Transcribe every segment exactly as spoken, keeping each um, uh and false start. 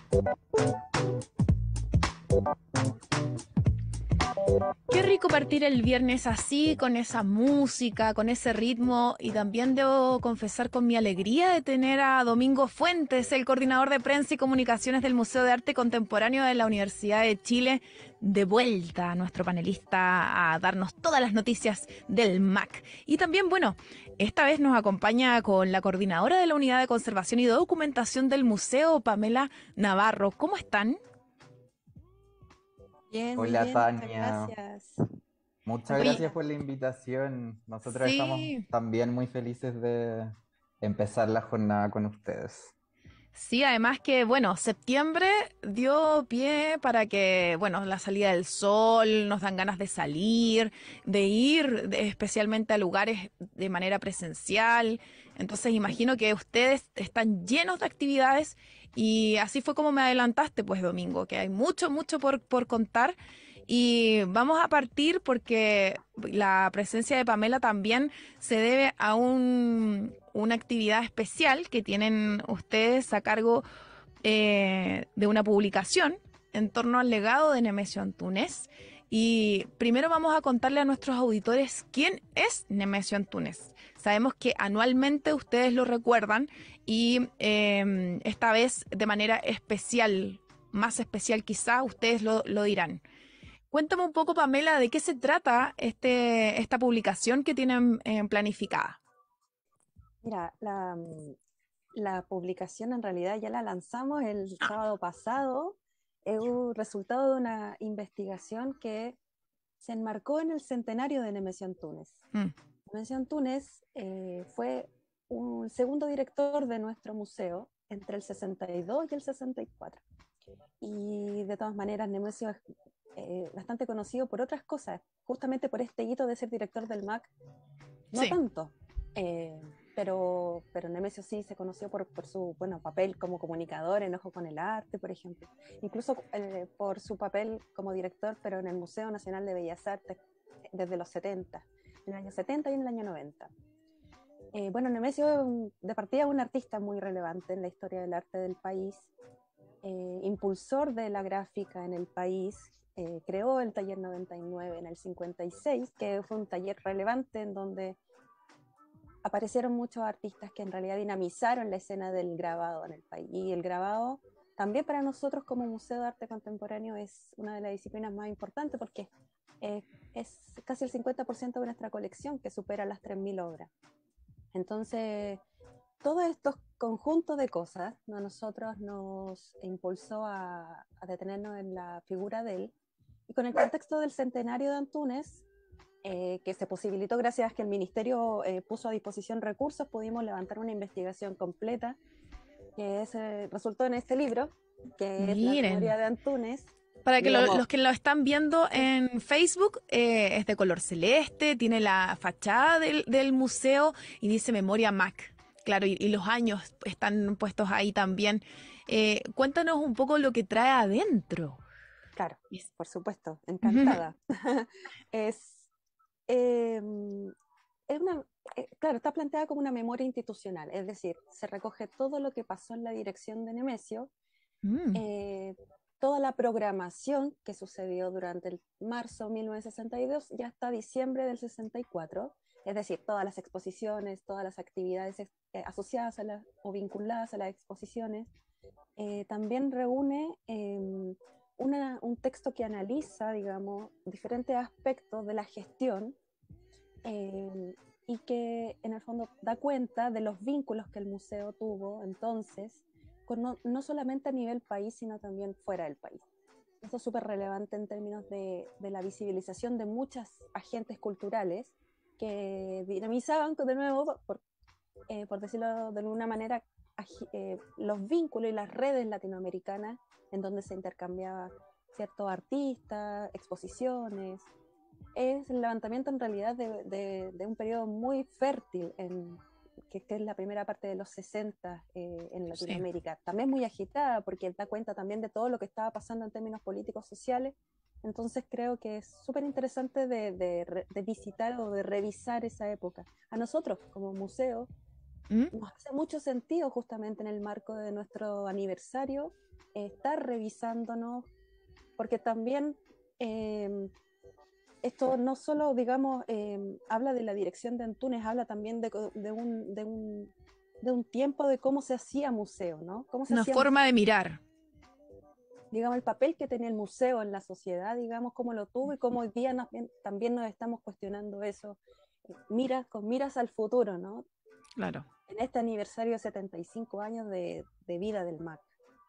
Qué rico partir el viernes así, con esa música, con ese ritmo, y también debo confesar con mi alegría de tener a Domingo Fuentes, el coordinador de prensa y comunicaciones del Museo de Arte Contemporáneo de la Universidad de Chile, de vuelta, nuestro panelista, a darnos todas las noticias del M A C. Y también, bueno, esta vez nos acompaña con la coordinadora de la Unidad de Conservación y Documentación del Museo, Pamela Navarro. ¿Cómo están? Bien, muy Hola bien, muchas Tania, gracias. muchas Aquí, gracias por la invitación. Nosotros estamos Sí. también muy felices de empezar la jornada con ustedes. Sí, además que, bueno, septiembre dio pie para que, bueno, la salida del sol, nos dan ganas de salir, de ir de- especialmente a lugares de manera presencial. Entonces imagino que ustedes están llenos de actividades y así fue como me adelantaste, pues, Domingo, que hay mucho, mucho por, por contar. Y vamos a partir porque la presencia de Pamela también se debe a un, una actividad especial que tienen ustedes a cargo eh, de una publicación en torno al legado de Nemesio Antúnez. Y primero vamos a contarle a nuestros auditores quién es Nemesio Antúnez. Sabemos que anualmente ustedes lo recuerdan y eh, esta vez de manera especial, más especial quizá, ustedes lo, lo dirán. Cuéntame un poco, Pamela, de qué se trata este, esta publicación que tienen eh, planificada. mira, la, mm, la publicación en realidad ya la lanzamos el sábado pasado. Es un resultado de una investigación que se enmarcó en el centenario de Nemesio Antúnez. Mm, Nemesio Antúnez eh, fue un segundo director de nuestro museo entre el sesenta y dos y el sesenta y cuatro. Y de todas maneras, Nemesio es eh, bastante conocido por otras cosas, justamente por este hito de ser director del M A C. No sí, tanto, eh, pero, pero Nemesio sí se conoció por, por su bueno, papel como comunicador en Ojo con el Arte, por ejemplo. Incluso eh, por su papel como director, pero en el Museo Nacional de Bellas Artes desde los setenta, en el año setenta y en el año noventa. Eh, bueno, Nemesio de partida es un artista muy relevante en la historia del arte del país, eh, impulsor de la gráfica en el país. Eh, creó el taller noventa y nueve en el cincuenta y seis, que fue un taller relevante en donde aparecieron muchos artistas que en realidad dinamizaron la escena del grabado en el país. Y el grabado también para nosotros como Museo de Arte Contemporáneo es una de las disciplinas más importantes porque eh, es casi el cincuenta por ciento de nuestra colección, que supera las tres mil obras. Entonces, todos estos conjuntos de cosas a nosotros nos impulsó a, a detenernos en la figura de él. Y con el contexto del centenario de Antúnez, eh, que se posibilitó gracias a que el ministerio eh, puso a disposición recursos, pudimos levantar una investigación completa que es, eh, resultó en este libro, que es La miren. memoria de Antúnez. Para que lo- Digamos, los que lo están viendo sí, en Facebook, eh, es de color celeste, tiene la fachada del, del museo y dice Memoria M A C. Claro, y, y los años están puestos ahí también. Eh, cuéntanos un poco lo que trae adentro. claro, Es- por supuesto, encantada. es, eh, es una, eh, claro, está planteada como una memoria institucional, es decir, se recoge todo lo que pasó en la dirección de Nemesio, Mm, eh, toda la programación que sucedió durante el marzo de mil novecientos sesenta y dos y hasta diciembre del sesenta y cuatro, es decir, todas las exposiciones, todas las actividades eh, asociadas a la, o vinculadas a las exposiciones. Eh, también reúne eh, una, un texto que analiza, digamos, diferentes aspectos de la gestión, eh, y que en el fondo da cuenta de los vínculos que el museo tuvo entonces, con no, no solamente a nivel país, sino también fuera del país. Eso es súper relevante en términos de, de la visibilización de muchos agentes culturales que dinamizaban, de nuevo, por, eh, por decirlo de alguna manera, eh, los vínculos y las redes latinoamericanas en donde se intercambiaba ciertos artistas, exposiciones. Es el levantamiento en realidad de, de, de un periodo muy fértil, en, que, que, es la primera parte de los sesenta eh, en sí. Latinoamérica. También muy agitada porque da cuenta también de todo lo que estaba pasando en términos políticos sociales. Entonces creo que es súper interesante de, de, de visitar o de revisar esa época. A nosotros como museo ¿Mm? nos hace mucho sentido justamente en el marco de nuestro aniversario eh, estar revisándonos, porque también eh, esto no solo, digamos, eh, habla de la dirección de Antunes, habla también de, de, un, de, un, de un tiempo de cómo se hacía museo, ¿no? Cómo se Una hacía forma de mirar. digamos, el papel que tenía el museo en la sociedad, digamos, cómo lo tuvo y cómo hoy día nos, también nos estamos cuestionando eso, mira, con miras al futuro, ¿no? Claro. En este aniversario de setenta y cinco años de, de vida del M A C.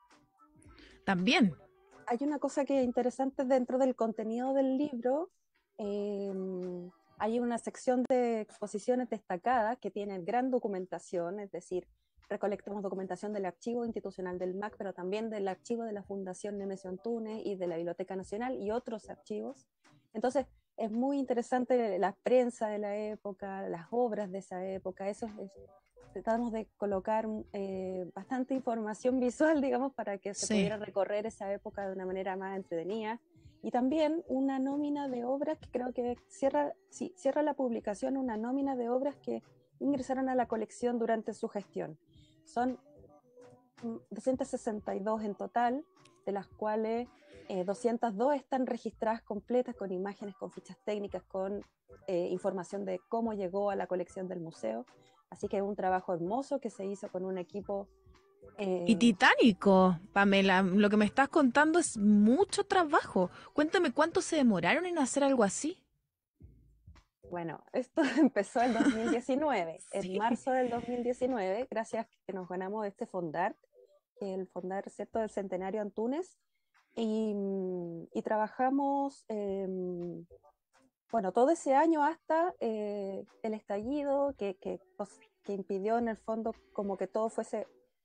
También. Hay una cosa que es interesante dentro del contenido del libro, eh, hay una sección de exposiciones destacadas que tienen gran documentación, es decir, recolectamos documentación del archivo institucional del M A C, pero también del archivo de la Fundación Nemesio Antunes y de la Biblioteca Nacional y otros archivos. Entonces, es muy interesante la prensa de la época, las obras de esa época, eso es, tratamos de colocar eh, bastante información visual, digamos, para que se Sí. pudiera recorrer esa época de una manera más entretenida. Y también una nómina de obras que creo que cierra, sí, cierra la publicación, una nómina de obras que ingresaron a la colección durante su gestión. Son doscientas sesenta y dos en total, de las cuales eh, doscientas dos están registradas completas con imágenes, con fichas técnicas, con eh, información de cómo llegó a la colección del museo. Así que es un trabajo hermoso que se hizo con un equipo. Eh, Y titánico, Pamela. Lo que me estás contando es mucho trabajo. Cuéntame cuánto se demoraron en hacer algo así. bueno, esto empezó el dos mil diecinueve. En Sí. marzo del dos mil diecinueve, gracias a que nos ganamos este Fondart, el Fondart, ¿cierto?, del Centenario Antunes, y, y trabajamos, eh, bueno, todo ese año hasta eh, el estallido que, que, que impidió en el fondo como que todo fuese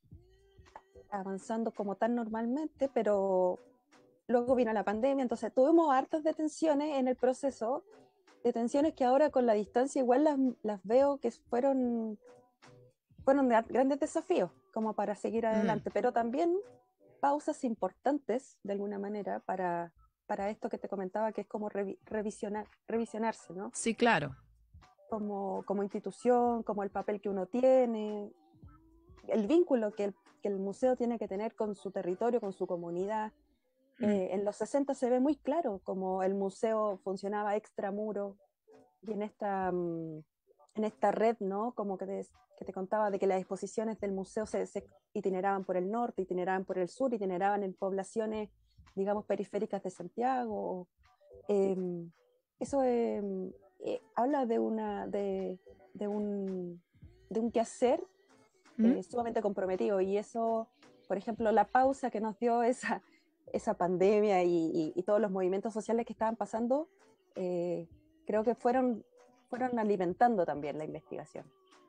avanzando como tan normalmente, pero luego vino la pandemia, entonces tuvimos hartas detenciones en el proceso, detenciones que ahora con la distancia igual las, las veo que fueron, fueron de grandes desafíos como para seguir Mm, adelante, pero también pausas importantes de alguna manera para, para esto que te comentaba, que es como revi revisionar, revisionarse, ¿no? sí, claro. Como, como institución, como el papel que uno tiene, el vínculo que el, que el museo tiene que tener con su territorio, con su comunidad. Mm, Eh, en los sesenta se ve muy claro cómo el museo funcionaba extramuro y en esta, um, en esta red, ¿no? Como que te, que te contaba de que las exposiciones del museo se, se itineraban por el norte, itineraban por el sur, itineraban en poblaciones, digamos, periféricas de Santiago. Eh, eso eh, eh, habla de, una, de, de, un, de un quehacer mm. eh, sumamente comprometido y eso, por ejemplo, la pausa que nos dio esa, esa pandemia y, y, y todos los movimientos sociales que estaban pasando, eh, creo que fueron, fueron alimentando también la investigación.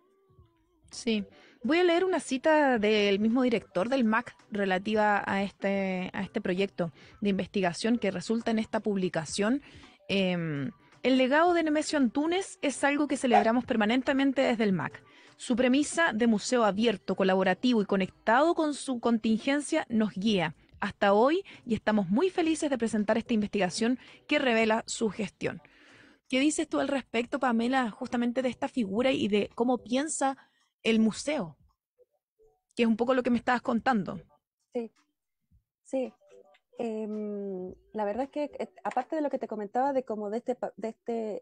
Sí. Voy a leer una cita del mismo director del M A C relativa a este, a este proyecto de investigación que resulta en esta publicación. Em, el legado de Nemesio Antunes es algo que celebramos permanentemente desde el M A C. Su premisa de museo abierto, colaborativo y conectado con su contingencia nos guía hasta hoy y estamos muy felices de presentar esta investigación que revela su gestión. ¿Qué dices tú al respecto, Pamela, justamente de esta figura y de cómo piensa el museo? Que es un poco lo que me estabas contando. Sí, sí. Eh, la verdad es que, eh, aparte de lo que te comentaba, de como de este, de este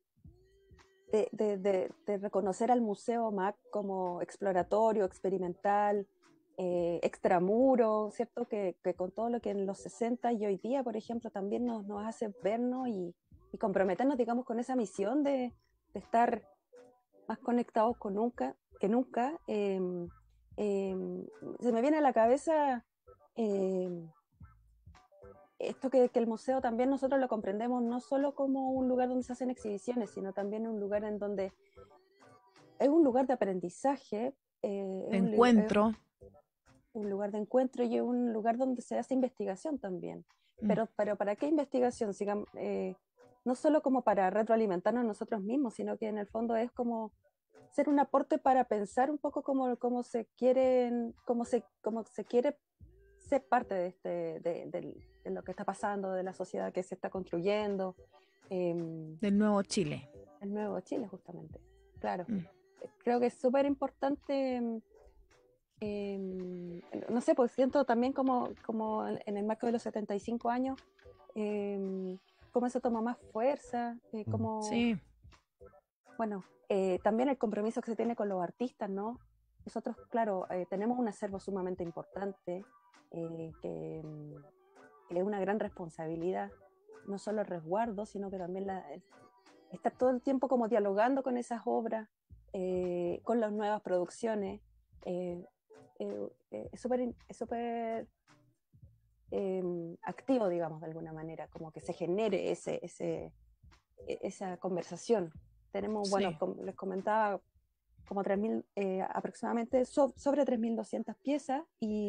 de, de, de, de reconocer al Museo M A C como exploratorio, experimental, eh, extramuro, ¿cierto? Que, que, con todo lo que en los sesenta y hoy día, por ejemplo, también nos, nos hace vernos y, y, comprometernos, digamos, con esa misión de, de estar más conectados con nunca, que nunca. Eh, eh, se me viene a la cabeza eh, esto que, que, el museo también nosotros lo comprendemos no solo como un lugar donde se hacen exhibiciones, sino también un lugar en donde es un lugar de aprendizaje, eh, es, De un, es encuentro. un lugar de encuentro y es un lugar donde se hace investigación también. Mm. Pero, pero ¿para qué investigación? Sigan, eh, no solo como para retroalimentarnos nosotros mismos, sino que en el fondo es como ser un aporte para pensar un poco cómo, cómo se quieren, cómo se, cómo se quiere ser parte de, este, de, de, de lo que está pasando, de la sociedad que se está construyendo. Eh, Del nuevo Chile. el nuevo Chile, justamente. Claro. Mm. creo que es súper importante, eh, no sé, pues siento también como, como en el marco de los setenta y cinco años, eh, cómo eso toma más fuerza, eh, Mm. como, Sí, bueno, eh, también el compromiso que se tiene con los artistas, ¿no? Nosotros, claro, eh, tenemos un acervo sumamente importante, eh, que, que es una gran responsabilidad, no solo el resguardo, sino que también la, estar todo el tiempo como dialogando con esas obras, eh, con las nuevas producciones. Eh, eh, eh, es súper es súper eh, activo, digamos, de alguna manera, como que se genere ese, ese, esa conversación. Tenemos, bueno, sí. como les comentaba, como tres mil, eh, aproximadamente so, sobre tres mil doscientas piezas y,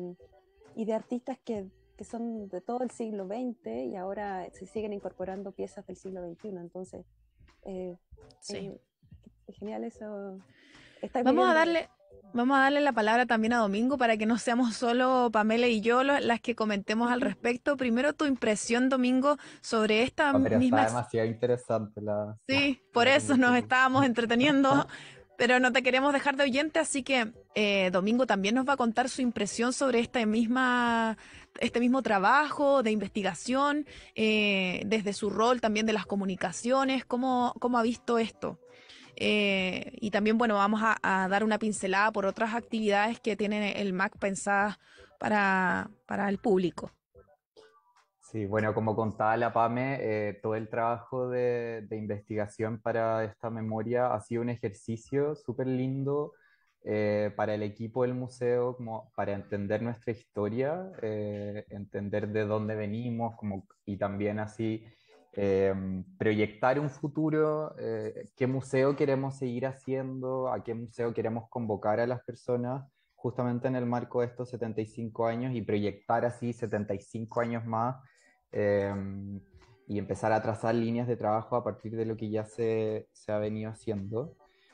y de artistas que, que, son de todo el siglo veinte y ahora se siguen incorporando piezas del siglo veintiuno. Entonces, eh, Sí. eh, es genial eso. Estáis Vamos a viviendo. darle, vamos a darle la palabra también a Domingo para que no seamos solo Pamela y yo lo- las que comentemos al respecto. Primero, tu impresión, Domingo, sobre esta Ah, pero misma... está ex- demasiado interesante la, Sí, por la eso nos conversación. estábamos entreteniendo, pero no te queremos dejar de oyente, así que eh, Domingo también nos va a contar su impresión sobre esta misma, este mismo trabajo de investigación, eh, desde su rol también de las comunicaciones, cómo, cómo ha visto esto. Eh, y también, bueno, vamos a, a dar una pincelada por otras actividades que tiene el M A C pensadas para, para el público. Sí, bueno, como contaba la Pame, eh, todo el trabajo de, de investigación para esta memoria ha sido un ejercicio súper lindo eh, para el equipo del museo, como para entender nuestra historia, eh, entender de dónde venimos, como, y también así eh, proyectar un futuro, eh, qué museo queremos seguir haciendo, a qué museo queremos convocar a las personas justamente en el marco de estos setenta y cinco años y proyectar así setenta y cinco años más eh, y empezar a trazar líneas de trabajo a partir de lo que ya se, se ha venido haciendo.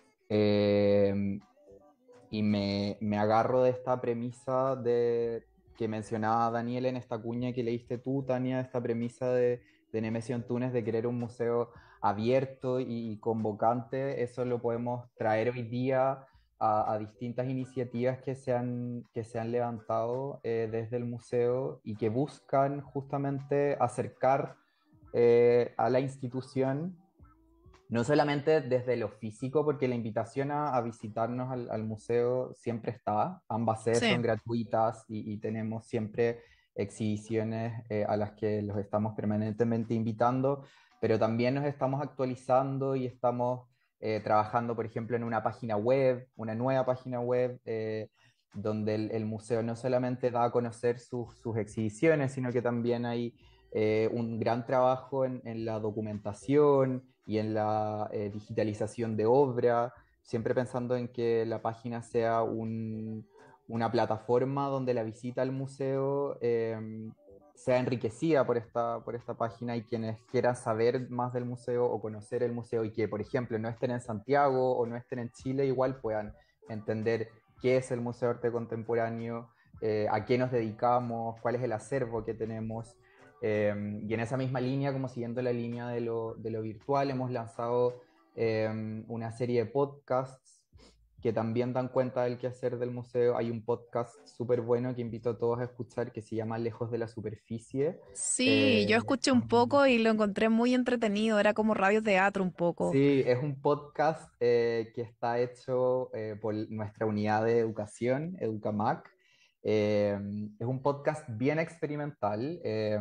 Eh, y me, me, agarro de esta premisa de, que mencionaba Daniel en esta cuña que leíste tú, Tania, esta premisa de, de Nemesio Antunes de querer un museo abierto y convocante. Eso lo podemos traer hoy día a, a distintas iniciativas que se han, que se han levantado eh, desde el museo y que buscan justamente acercar eh, a la institución no solamente desde lo físico, porque la invitación a, a visitarnos al, al museo siempre está, ambas sedes Sí, son gratuitas y, y tenemos siempre exhibiciones eh, a las que los estamos permanentemente invitando, pero también nos estamos actualizando y estamos eh, trabajando, por ejemplo, en una página web, una nueva página web, eh, donde el, el, museo no solamente da a conocer sus, sus exhibiciones, sino que también hay eh, un gran trabajo en, en, la documentación y en la eh, digitalización de obra, siempre pensando en que la página sea un, una plataforma donde la visita al museo eh, sea enriquecida por esta, por esta página y quienes quieran saber más del museo o conocer el museo y que, por ejemplo, no estén en Santiago o no estén en Chile, igual puedan entender qué es el Museo de Arte Contemporáneo, eh, a qué nos dedicamos, cuál es el acervo que tenemos. Eh, y en esa misma línea, como siguiendo la línea de lo, de lo virtual, hemos lanzado eh, una serie de podcasts que también dan cuenta del quehacer del museo. Hay un podcast súper bueno que invito a todos a escuchar que se llama Lejos de la Superficie. sí, yo Eh, escuché un poco y lo encontré muy entretenido, era como radioteatro un poco. sí, es un podcast eh, que está hecho eh, por nuestra unidad de educación, Educamac. Eh, es un podcast bien experimental. Eh,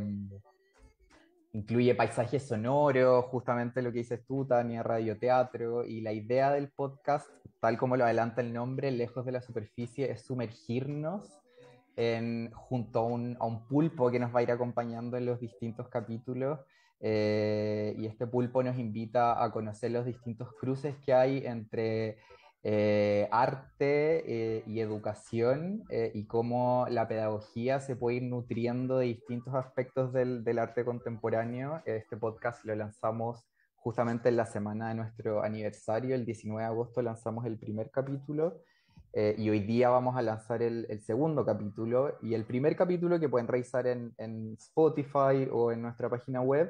Incluye paisajes sonoros, justamente lo que dices tú, Tania, radioteatro, y la idea del podcast, tal como lo adelanta el nombre, Lejos de la Superficie, es sumergirnos en, junto a un, a un pulpo que nos va a ir acompañando en los distintos capítulos, eh, y este pulpo nos invita a conocer los distintos cruces que hay entre eh, arte eh, y educación eh, y cómo la pedagogía se puede ir nutriendo de distintos aspectos del, del arte contemporáneo. Este podcast lo lanzamos justamente en la semana de nuestro aniversario, el diecinueve de agosto lanzamos el primer capítulo eh, y hoy día vamos a lanzar el, el, segundo capítulo y el primer capítulo que pueden revisar en, en Spotify o en nuestra página web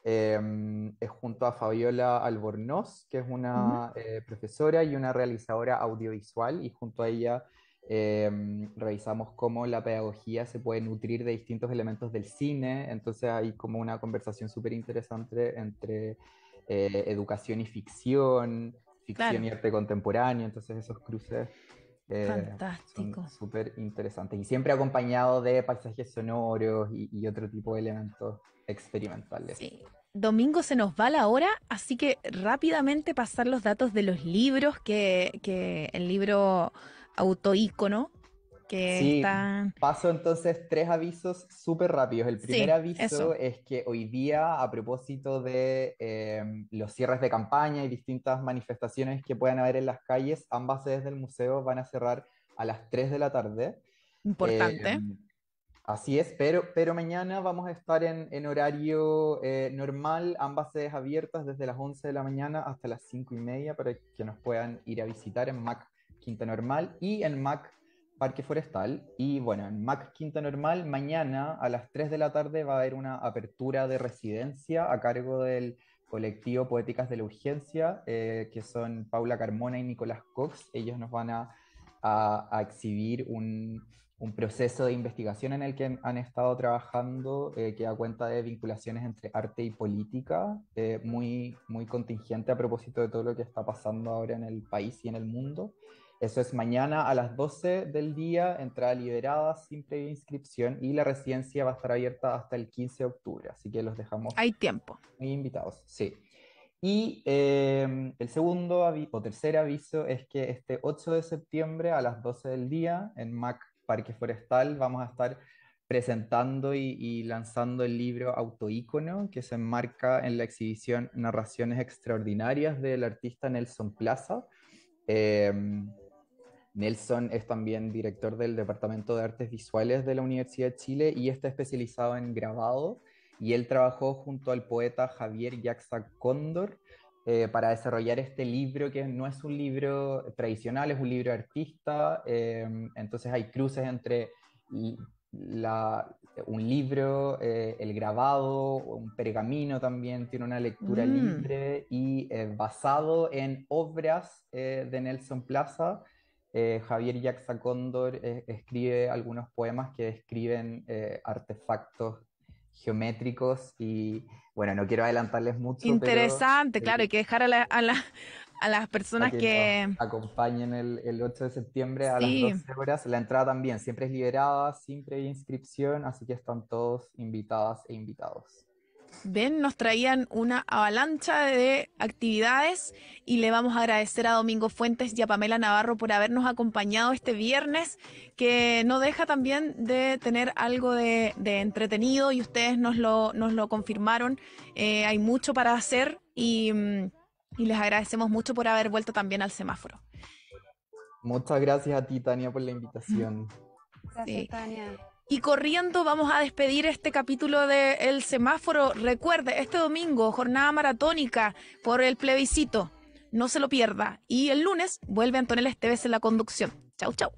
Eh, es junto a Fabiola Albornoz, que es Ujú. una eh, profesora y una realizadora audiovisual, y junto a ella eh, revisamos cómo la pedagogía se puede nutrir de distintos elementos del cine. Entonces hay como una conversación súper interesante entre eh, educación y ficción, ficción Claro, y arte contemporáneo. Entonces esos cruces eh, son fantástico. súper interesantes, y siempre acompañado de paisajes sonoros y, y otro tipo de elementos experimentales. Sí. Domingo se nos va la hora, así que rápidamente pasar los datos de los libros, que, que el libro autoícono que Sí, está... paso entonces tres avisos súper rápidos. El primer Sí, eso. aviso es que hoy día, a propósito de eh, los cierres de campaña y distintas manifestaciones que puedan haber en las calles, ambas sedes del museo van a cerrar a las tres de la tarde. Eh, Importante. Así es, pero, pero mañana vamos a estar en, en horario eh, normal, ambas sedes abiertas desde las once de la mañana hasta las cinco y media, para que nos puedan ir a visitar en Mac Quinta Normal y en Mac Parque Forestal. Y bueno, en Mac Quinta Normal mañana a las tres de la tarde va a haber una apertura de residencia a cargo del colectivo Poéticas de la Urgencia, eh, que son Paula Carmona y Nicolás Cox. Ellos nos van a, a, a exhibir un un proceso de investigación en el que han estado trabajando, eh, que da cuenta de vinculaciones entre arte y política, eh, muy, muy contingente a propósito de todo lo que está pasando ahora en el país y en el mundo. Eso es mañana a las doce del día, entrada liberada, sin previa inscripción, y la residencia va a estar abierta hasta el quince de octubre, así que los dejamos Hay tiempo. muy invitados. Sí. Y eh, el segundo avi- o tercer aviso es que este ocho de septiembre a las doce del día en Mac Parque Forestal vamos a estar presentando y, y lanzando el libro Autoícono, que se enmarca en la exhibición Narraciones Extraordinarias del artista Nelson Plaza. Eh, Nelson es también director del Departamento de Artes Visuales de la Universidad de Chile y está especializado en grabado, y él trabajó junto al poeta Javier Yaxa Cóndor eh, para desarrollar este libro, que no es un libro tradicional, es un libro artista. Eh, entonces hay cruces entre la, un libro, eh, el grabado, un pergamino también tiene una lectura Mm, libre, y eh, basado en obras eh, de Nelson Plaza. eh, Javier Yaxa Cóndor eh, escribe algunos poemas que describen eh, artefactos geométricos, y bueno, no quiero adelantarles mucho, pero interesante, claro, hay el- que dejar a, la- a, la- a las para personas que nos que... acompañen el, el ocho de septiembre a las Sí, doce horas. La entrada también siempre es liberada, sin previa inscripción, así que están todos invitadas e invitados. ven, nos traían una avalancha de actividades y le vamos a agradecer a Domingo Fuentes y a Pamela Navarro por habernos acompañado este viernes, que no deja también de tener algo de, de entretenido y ustedes nos lo, nos lo confirmaron. Eh, hay mucho para hacer y, mm, y les agradecemos mucho por haber vuelto también al semáforo. Muchas gracias a ti, Tania, por la Mm, invitación. Gracias, sí. Tania. Y corriendo vamos a despedir este capítulo de El Semáforo. Recuerde, este domingo, jornada maratónica por el plebiscito. No se lo pierda. Y el lunes vuelve Antonella Esteves en la conducción. Chau, chau.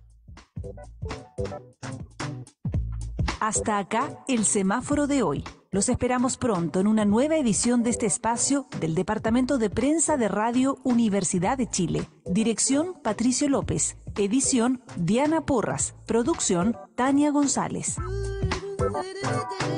Hasta acá el semáforo de hoy. Los esperamos pronto en una nueva edición de este espacio del Departamento de Prensa de Radio Universidad de Chile. Dirección Patricio López. Edición Diana Porras. Producción Tania González.